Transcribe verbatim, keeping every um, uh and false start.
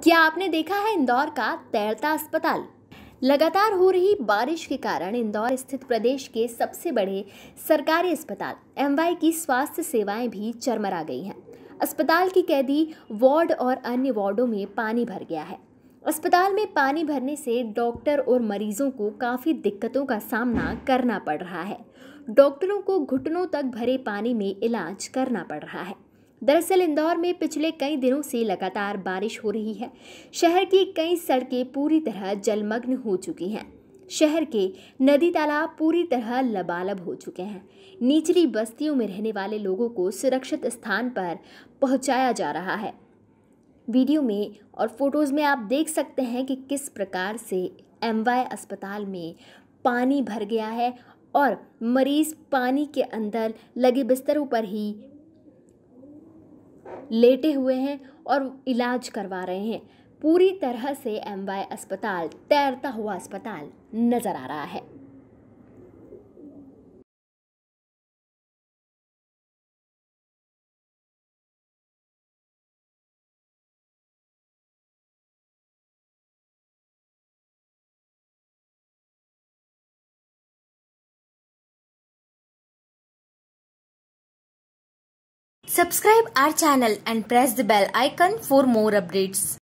क्या आपने देखा है इंदौर का तैरता अस्पताल? लगातार हो रही बारिश के कारण इंदौर स्थित प्रदेश के सबसे बड़े सरकारी अस्पताल एमवाई की स्वास्थ्य सेवाएं भी चरमरा गई हैं। अस्पताल की कैदी वार्ड और अन्य वार्डों में पानी भर गया है। अस्पताल में पानी भरने से डॉक्टर और मरीजों को काफ़ी दिक्कतों का सामना करना पड़ रहा है। डॉक्टरों को घुटनों तक भरे पानी में इलाज करना पड़ रहा है। दरअसल इंदौर में पिछले कई दिनों से लगातार बारिश हो रही है। शहर की कई सड़कें पूरी तरह जलमग्न हो चुकी हैं। शहर के नदी तालाब पूरी तरह लबालब हो चुके हैं। निचली बस्तियों में रहने वाले लोगों को सुरक्षित स्थान पर पहुंचाया जा रहा है। वीडियो में और फोटोज़ में आप देख सकते हैं कि किस प्रकार से एमवाई अस्पताल में पानी भर गया है और मरीज पानी के अंदर लगे बिस्तरों पर ही लेटे हुए हैं और इलाज करवा रहे हैं। पूरी तरह से एमवाई अस्पताल तैरता हुआ अस्पताल नजर आ रहा है। Subscribe our channel and press the bell icon for more updates.